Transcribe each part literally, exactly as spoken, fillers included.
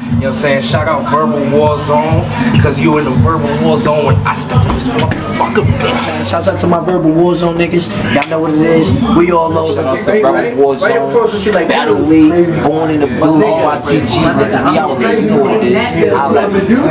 You know what I'm saying? Shout out Verbal War Zone, cause you in the Verbal War Zone when I step in this motherfucker, bitch. Man, shouts out to my Verbal War Zone niggas. Y'all know what it is. We all know the Verbal War Zone. Like Battle League, Born in the Blue, R Y T G, nigga. We out there. You know what it is. I'll let me.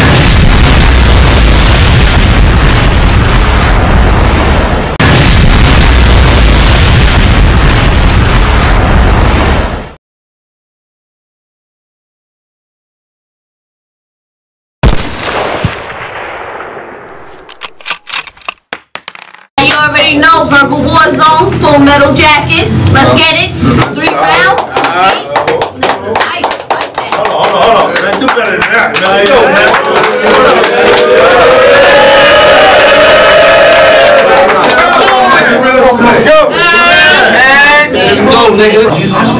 Already know, Verbal War Zone, Full Metal Jacket. Let's get it. Three rounds. This is hype. Like that. Hold on, hold on, hold on. Man, do better than that. Man, yo, man. Let's go, nigga.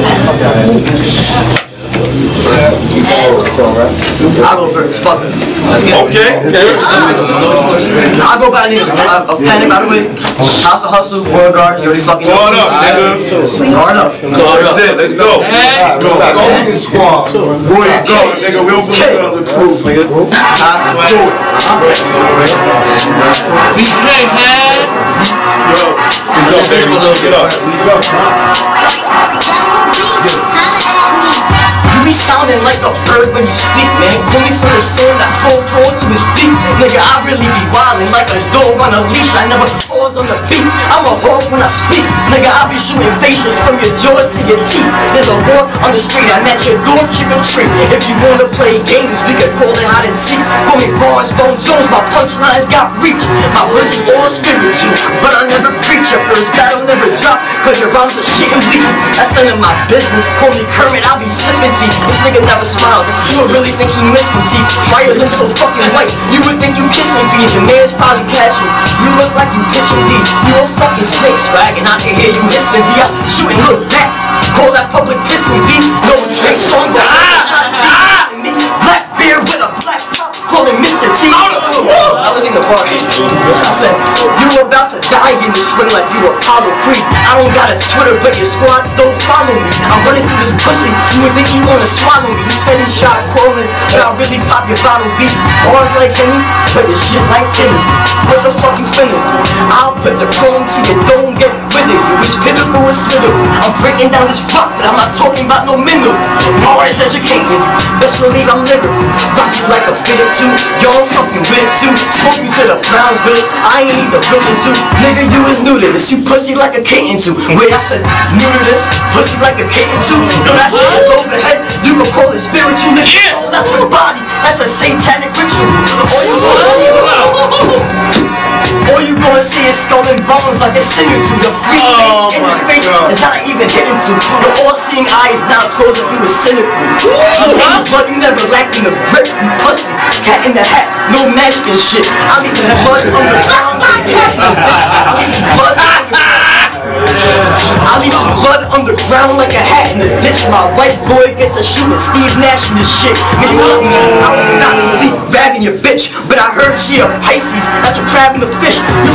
I'll go first, fuck it. Let's get it. Okay, okay. I'll go by the names of Panic, by the way. House of Hustle, World Guard, you already fucking know. Guard up, nigga. Guard up. That's it, let's go. Let's go. Golden Squad. Roy Guard, nigga. We don't believe in other crews, nigga. Let's do it. D J, man. Yo, speak up, baby. Get up. Speak up. You be sounding like a bird when you speak, man. When we sing the song that hold forward to his beat, nigga, I really be wildin' like a dog on a leash. I never pause on the beat. I'm a hawk when I speak, nigga. I be shooting facials from your jaw to your teeth. There's a war on the street, I'm at your door, trick or treat. If you wanna play games, we could call it hide and seek. Call me Barge Bone Jones, my punchlines got reach. My words is all spiritual, but I never preach. Your first battle never drop, cause your rhymes are shit and weak. That's none of my business. Call me Kermit, I'll be sipping tea. This nigga never smiles, you would really think he missing teeth. Why your lips so fucking white? You would think you kissing bees. Your man's probably catching. You look like you pitching deep. You a fucking snake swagging. I can hear you hissing. Be out shooting, look back. Call that public pissing beef. No Drake song, but ah, me. Black beard with a black top, calling Mister T. I was in the bar. I said, you about to die in this ring like you Apollo Creed. I don't got a Twitter, but your squads don't follow me. I'm running through this pussy. You would think he wanna swallow me. He said he shot crawling, but I really pop your bottle beat. Bars like Henny, but your shit like Timmy. What the fuck you finna? I'll put the chrome to your dome, get with it. You wish pitiful is little. I'm breaking down this rock, but I'm not talking about no mineral. Bars educated, best believe I'm lyrical. Rock you like a fitted too, y'all fucking with it too. Smoke you to the Brownsville, I ain't even feeling too. Nigga, you is new to this, you pussy like a kitten too. Wait, I said new to this, pussy like a kitten too. No, that shit is overhead, you can call it spiritual. Nigga, yeah. Oh, that's your body, that's a satanic ritual. All you gonna see is, all you gonna see is skull and bones like a sinner to. The free oh face in his face God. is not even hidden to. The all-seeing eye is now closing you is cynical. You hate but you never lacking the grip, you pussy. Cat in the hat, no magic and shit. I leave the blood on the ground. I leave the blood on the ground. I leave his blood underground like a hat in the ditch. My white boy gets a shooting Steve Nash in this shit. Man, you know, I was about to be ragging your bitch, but I heard she a Pisces. That's a crab in the fish.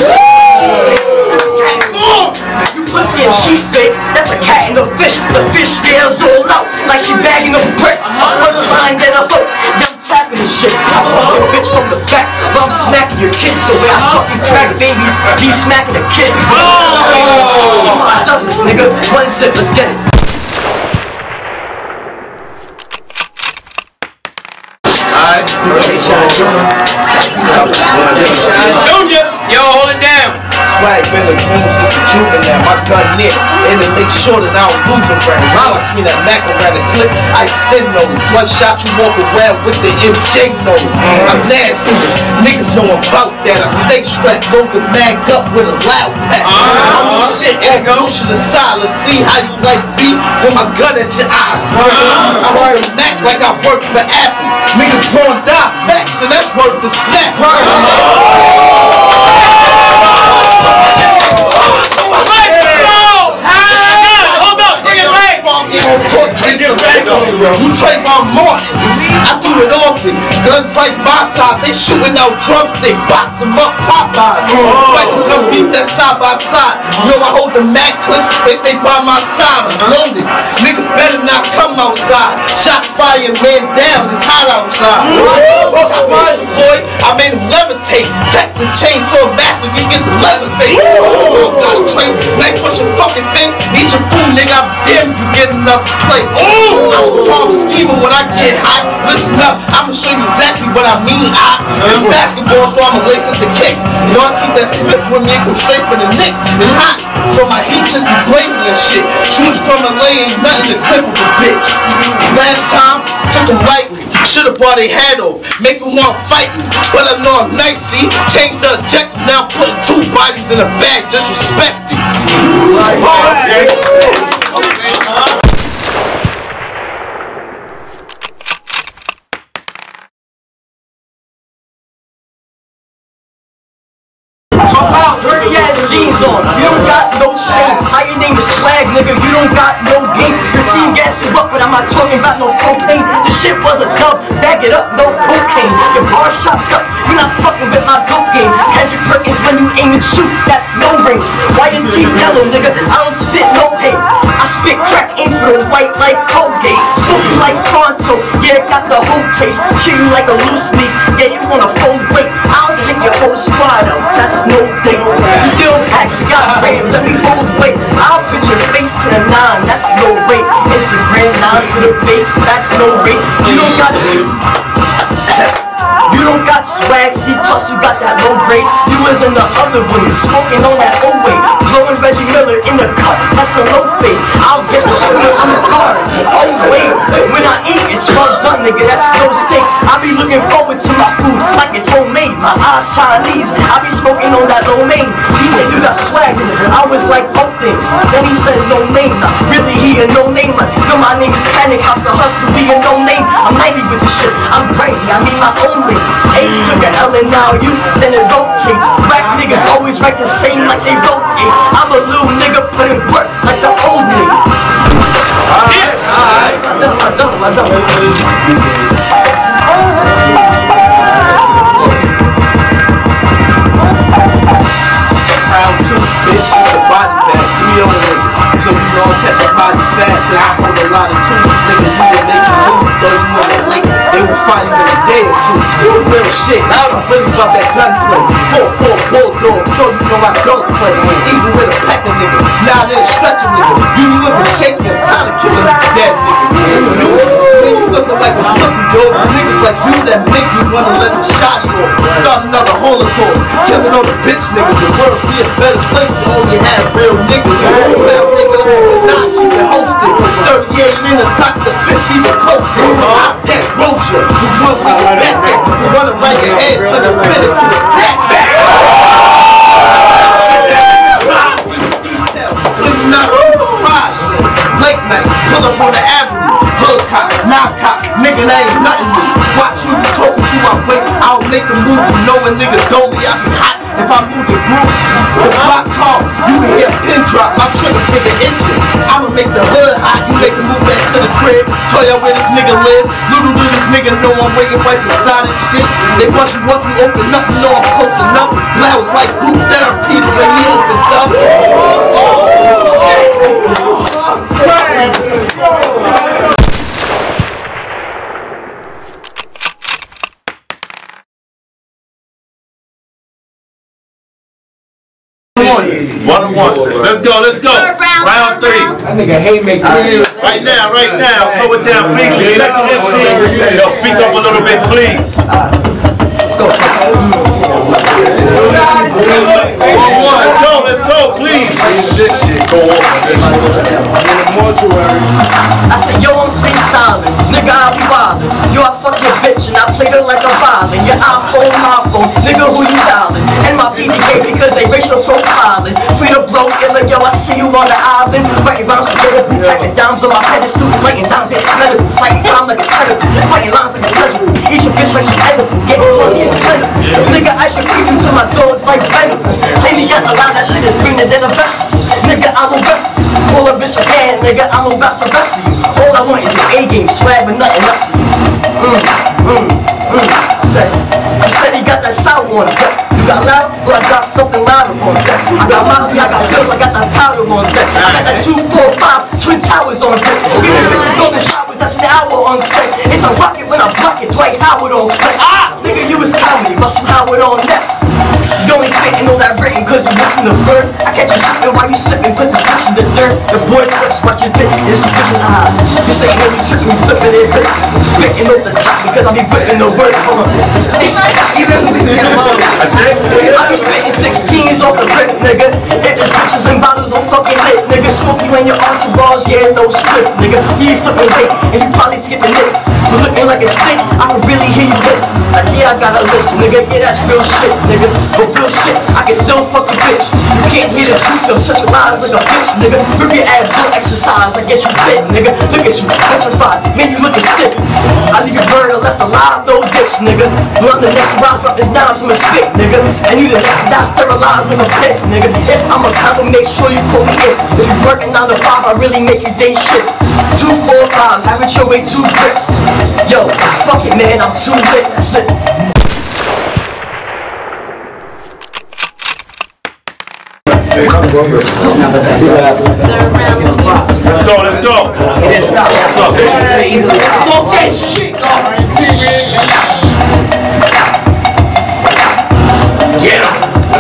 You pussy and she fake. That's a cat in the fish. The fish scales all out like she bagging a brick. Punchline that I hook. Tapping this shit. I fuck your bitch from the back, but I'm smacking your kids the way I fucking crack babies. Be smacking the kids. Oh, my dozens, nigga. One sip, let's get it. Alright. Junior! Yo, hold it down. Swag been a groom since a juvenile. My gun near, and it makes sure that I don't lose a round. Promise me that Mac around the clip, I extend those. One shot you walk around with the M J nose. I'm nasty, niggas know about that. I stay strapped, broken mag up with a loud pack. I'm the shit, evolution of silence. See how you like beat with my gun at your eyes. I hold a Mac like I work for Apple. Niggas gon' die facts, and that's worth the snap. You Trayvon Martin, I do it often. Guns like my size, they shooting out drumstick, box them up, Popeyes. Fight to come beat that side by side. Yo, I hold the Mac clip, they stay by my side. I'm loaded. Niggas better not come outside. Shot fire, man down, it's hot outside. Boy, I made him levitate. Texas chainsaw massive, you get the levitate. Oh, got a train, knife push your fucking face. Eat your food, nigga, I'm damn you get enough to play. I was palm scheming when I get hot. Listen up, I'ma show you exactly what I mean. I, it's basketball, so I'ma lace up the kicks. You know I keep that slip when me go straight for the Knicks. It's hot, so my heat just be blazing and shit. Shoes from L A ain't nothing to clip with a bitch. Last time, took them lightly. Should've brought a head off, make them want to fight me. But I know I'm nice, see? Change the objective, now put two bodies in a bag, just respect it. Okay. Okay. Talk out, dirty ass jeans on. You don't got no shame. How your name is Swag, nigga? You don't got no game. Your team gas you up, but I'm not talking about no propane. This shit was a dub. Back it up, no cocaine. Your bars chopped up. You're not fucking with my dope game. Kendrick Perkins when you aim and shoot, that's no range. Why your teeth yellow, nigga? I don't spit no hate. I spit crack in for the white like Colgate. Smoke you like Pronto. Yeah, got the whole taste. Chew you like a loose leaf. Yeah, you wanna fold weight. I'll take your whole squad out. That's no date. You deal packs, we got frames, and we hold weight. I'll put your face to the nine, that's no rate. Instagram nine to the face, that's no rate. You don't got You don't got swag, see, plus you got that low grade. You was in the other room, smoking on that old way. Blowing Reggie Miller in the cut, that's a low fade. I'll get the shooter, I'm a guard. Oh wait, when I eat, it's well done, nigga, that's no steak. I be looking forward to my food like it's homemade. My eyes Chinese, I be smoking on that low main. He said you got swag, I was like, oh things. Then he said no name, nah, really he a no name. Like, no, my name is Panic House, a hustle, we a no name. I'm ninety with this shit, I'm brainy, I mean my own way. Ace took a L and now you, then it rotates. Rap niggas always write the same like they wrote it. I'm a little nigga put in work like the old nigga. Alright, alright. I done, I done, I done. Round two, bitch, it's a body bag. Three other niggas. So you know I kept the body fast. And I hold a lot of twos. Niggas, you didn't make you lose. Though you were late. They was fighting in a day or two. You real shit, I don't really about that gunplay. Four, four, bulldog, so you know I don't play. Even with a pack of niggas, now they're stretching niggas. You looking shaky, I'm tired of killing these dead niggas. You, you looking like a pussy dog. Niggas like you that make me wanna let the shotty off. Start another holocaust, killing all the bitch niggas. The world be a better place to only have real niggas. Real nigga, not keep it hosted. thirty-eight in a sock to fifty with closer. I get Rosia, you want with the backpack. You run around your head till the finish to the snapback. So you're not surprised. Late night, pull up on the avenue. Hood cop, knock cop, nigga, that ain't nothing new. Watch you be talking to my weight, I'll make a move. You know a nigga dolly, I be hot if I move the group. The block call, you can hear a pin drop, my trigger finger itching. I'ma make the hood hot, you make a move back to the crib. Tell ya where this nigga live. Little do this nigga know I'm waiting right beside this shit. They want you once we open up, you know I'm close enough. Glad was like group therapy the way he opens up. One on one. Let's go, let's go. Round, Round three. That nigga haymaker. Right now, right now. Slow it down, please. Respect the M C. Yo, speak up a little bit, please. Let's go. One on one. Let's go, let's go, please. This shit go off. I said, yo, I'm freestyling. Nigga, I be wildin'. Yo, I fuck your bitch and I played her like a violin. Your iPhone, my phone. Nigga, who you dialing? And my B D K because they racial profiling. Free to blow, illa, yo, I see you on the island. Writing rhymes together. Packing dimes on my pedestal. Laying dimes in it's medical. Slighting crime like it's credible. Fighting lines like it's legible. Eat your bitch like she edible. Getting funny is plentiful. Nigga, I should feed you to my dogs like venom. Jamie got a line that shit is greener than a vegetable. Nigga, I'm a wrestler. All of this for hand, nigga, I'm about to wrestle you. All I want is an A game, swag, but nothing less of you. Mm. on deck. You got loud, well I got something louder on deck. I got Molly, I got pills, I got that powder on deck. I got that two, four, five twin towers on deck. Give me bitches golden showers, that's an hour on set. It's a rocket when I block it, Dwight Howard on flex. Ah, nigga, you was comedy, Russell Howard on next. You only spitting all that written cause you listen to bird. I catch you slipping while you slipping, put this bitch in the dirt. The boy flips, watch your bit, it's a bitch's eye. You say you me tripping, you flipping it, bitch. Spitting off the top because I be whipping the word from a I be spitting sixteens off the rip, nigga. Hitting bitches and bottles on fucking lit, nigga. Smoke you in your entourage, yeah, no split, nigga. You ain't flipping weight, and you probably skipping this. But looking like a stick, I can really hear you this. Like, yeah, I got a list, nigga. Yeah, that's real shit, nigga. But real shit, I can still fuck a bitch. You can't hear the truth, though. Such lies like a bitch, nigga. Rip your abs, no exercise, I get you fit, nigga. Look at you, petrified, man, you looking stiff. I leave your bird, I left alive, no ditch, nigga. Well, I'm the next to rise, drop his knives from a spit, nigga. And you the next to die, sterilized in a pit, nigga. If I'm a cop, make sure you call me in. If you working nine to five, I really make your day shit. Two, four, fives, have it your way, two grips. Yo, fuck it, man, I'm too lit, that's it. Let's go, let's go. Yeah, stop. Let's go. Talk that shit. Get him.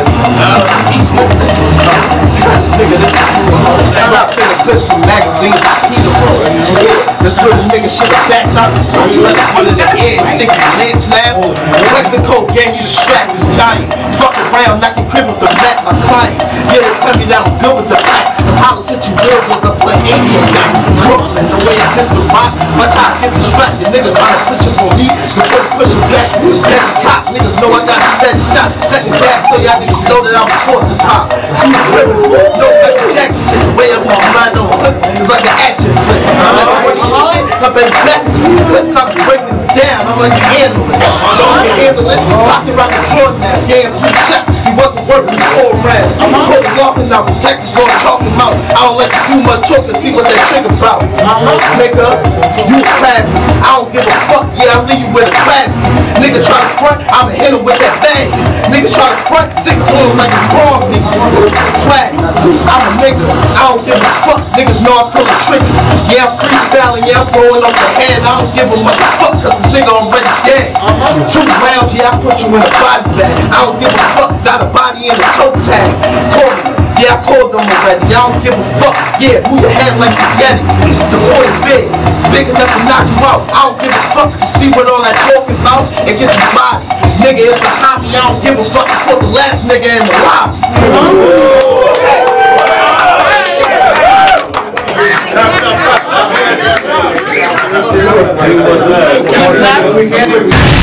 I'm not finna clips from magazines. This little nigga shit is back up. What is it? Yeah, you think you Lance now? Mexico gave you the strap, was giant. Fuck around, knock your crib with the back, my client. Yeah, they tell me that I'm good with the back. The hollers hit you real was a play eighty and that. Brooklyn, the way I just was rock. Watch how I get distracted. Niggas trying to switch up on me. Before they push them back, that's a cop. Niggas know I got a steady shot. Second class, so y'all niggas know that I'm forced to pop. See the criminal, no Michael Jackson shit. The way I'm riding on clip is like an action flip. I'm like a funny shit, I bet back. Clips, I'm breaking it down. I'm like an analyst. I'm an analyst. Rockin' around the Jordan now. Gave him two shots. He wasn't working four rounds. I'm holding off and now Texas going talking about. I don't let you do much talk to see what that trigger about. Nigga, you a classy. I don't give a fuck. Yeah, I'll leave you with a classy. Nigga try to front, I'ma hit him with that bang. Niggas try to front, six on like a wrong nigga. Swag, I'm a nigga. I don't give a fuck. Niggas know I'm pulling tricky. Yeah, I'm freestyling. Yeah, I'm throwing up the head. I don't give a motherfucker cause the nigga already dead. Two rounds, yeah, I put you in a body bag. I don't give a fuck. Got a body in a toe tag. Call me. Yeah, I called them already. I don't give a fuck. Yeah, move your head like spaghetti. The boy is big, big enough to knock you out. I don't give a fuck to see what all that talk is about and get the body. Nigga, it's a hobby. I don't give a fuck. I fought the last nigga in the lobby. Exactly.